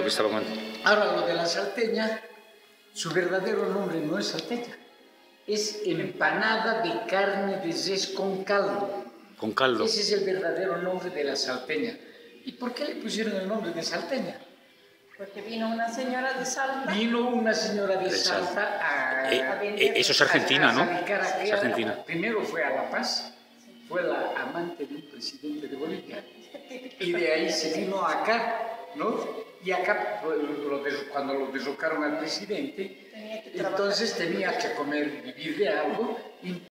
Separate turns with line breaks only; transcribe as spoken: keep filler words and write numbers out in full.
lo que estaba contando.
Ahora, lo de la salteña, su verdadero nombre no es salteña, es empanada de carne de res con caldo.
Con caldo.
Ese es el verdadero nombre de la salteña. ¿Y por qué le pusieron el nombre de salteña?
Porque vino una señora de Salta.
Vino una señora de,
De
Salta,
Salta.
a,
Eh,
a
eh, eso es Argentina,
a, a
¿no?
radicar aquí.
Es Argentina.
Primero fue a La Paz, fue la amante de un presidente de Bolivia. Y de ahí se vino acá, ¿no? Y acá, lo de, cuando lo derrocaron al presidente,
Tenía que
entonces tenía que comer y vivir de algo. Y